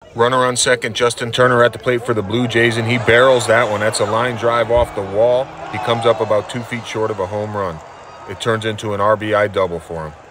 Runner on second, Justin Turner at the plate for the Blue Jays, and he barrels that one. That's a line drive off the wall. He comes up about 2 feet short of a home run. It turns into an RBI double for him.